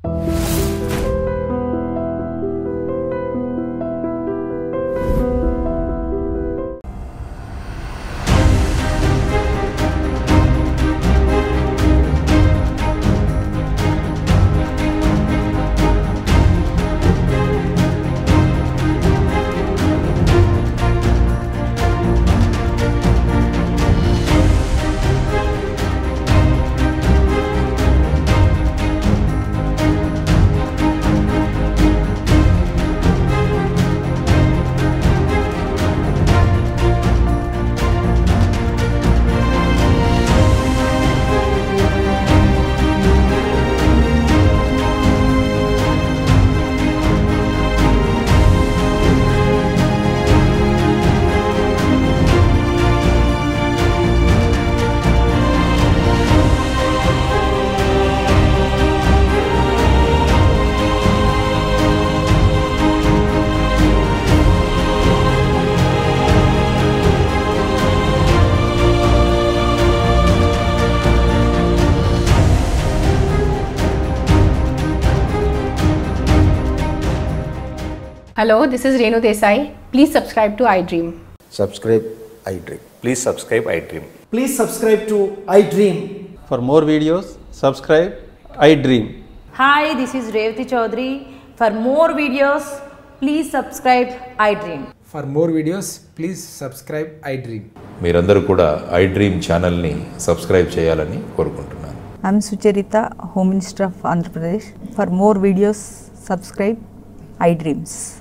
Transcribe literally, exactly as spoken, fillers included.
Hello, this is Renu Desai. Please subscribe to iDream. Subscribe iDream. Please subscribe iDream. Please subscribe to iDream. For more videos, subscribe iDream. Hi, this is Revati Chaudhary. For more videos, please subscribe iDream. For more videos, please subscribe iDream. మీరందరూ కూడా iDream ఛానల్ని subscribe చేయాలని కోరుకుంటున్నాను. I'm Sucharita, Home Minister of Andhra Pradesh. For more videos, subscribe iDreams.